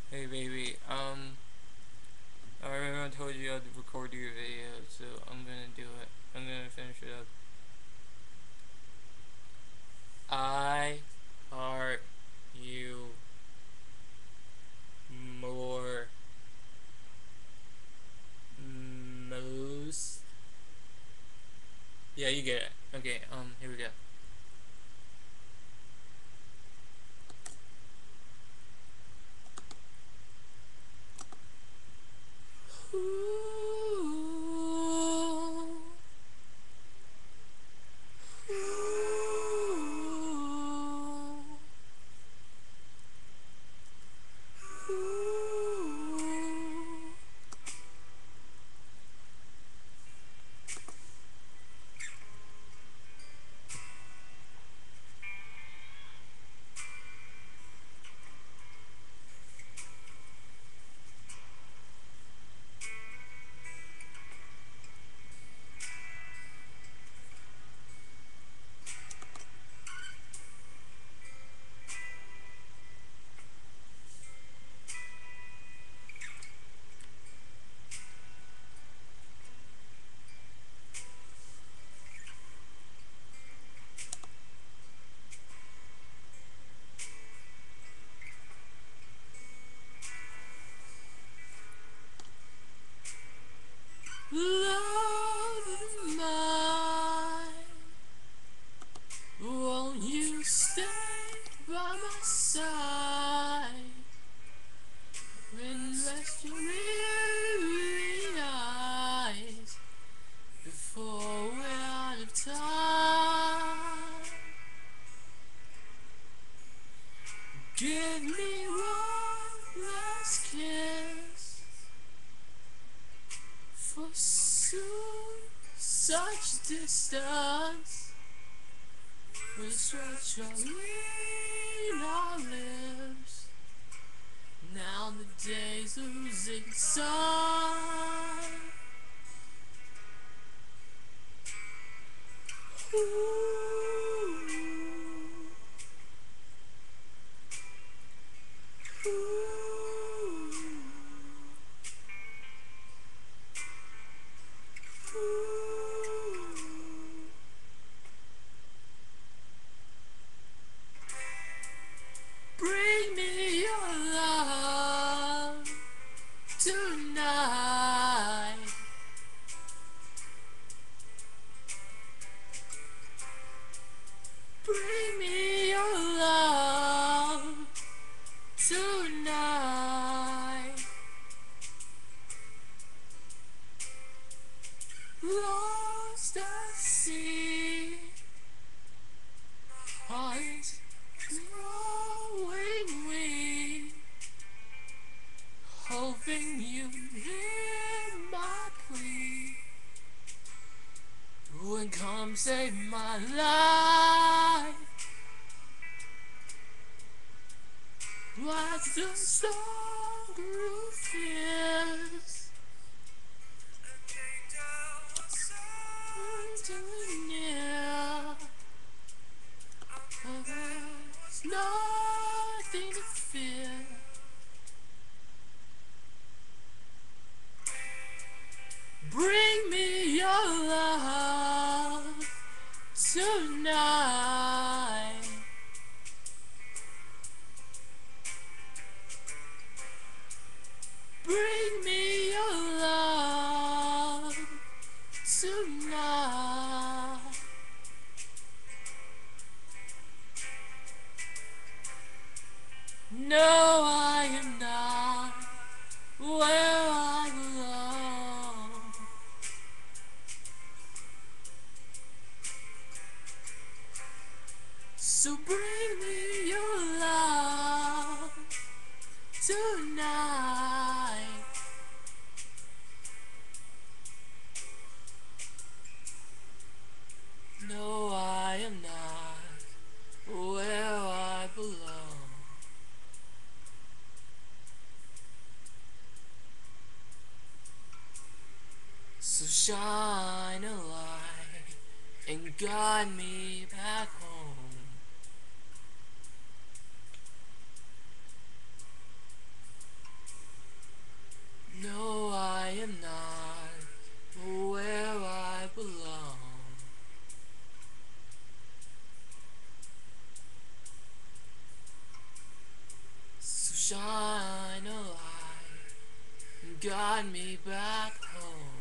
Hey baby, I remember I told you I'd record your video, so I'm gonna do it. I'm gonna finish it up. I heart you more most. Yeah, you get it. Okay, here we go. Love of mine, won't you stay by my side when rest your weary eyes before we're out of time? Give me one last kiss, for soon such distance will stretch between our lips. Now the days are losing sun. Ooh, ooh, ooh. Bring me your love tonight. Bring me your love tonight. Lost at sea, heart growing weak, hoping you hear my plea. When come save my life, like the storm grew fierce, until near, there's nothing to fear. Bring me your love tonight. Bring me your love tonight. No, I am not where I belong. So bring me your love tonight. No, I am not where I belong. So shine a light and guide me back home. Shine a light, guide me back home.